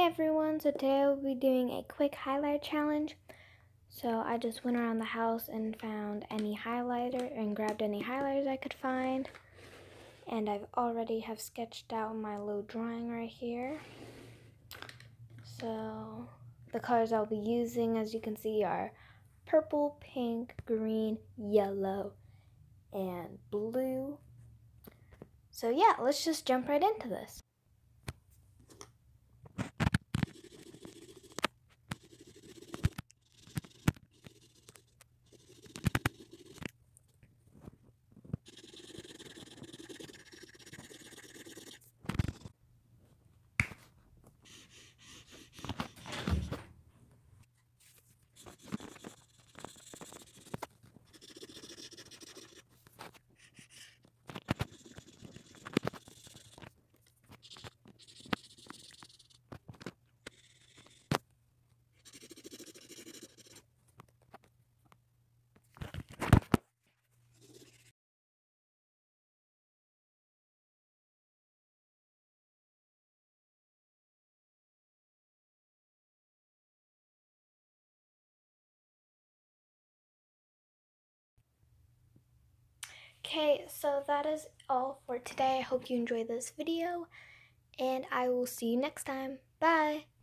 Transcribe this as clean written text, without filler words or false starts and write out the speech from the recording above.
everyone, so today I'll be doing a quick highlight challenge. So I just went around the house and found any highlighter and grabbed any highlighters I could find. And I've already have sketched out my little drawing right here. So the colors I'll be using, as you can see, are purple, pink, green, yellow, and blue. So yeah, let's just jump right into this. Okay, so that is all for today. I hope you enjoyed this video, and I will see you next time. Bye!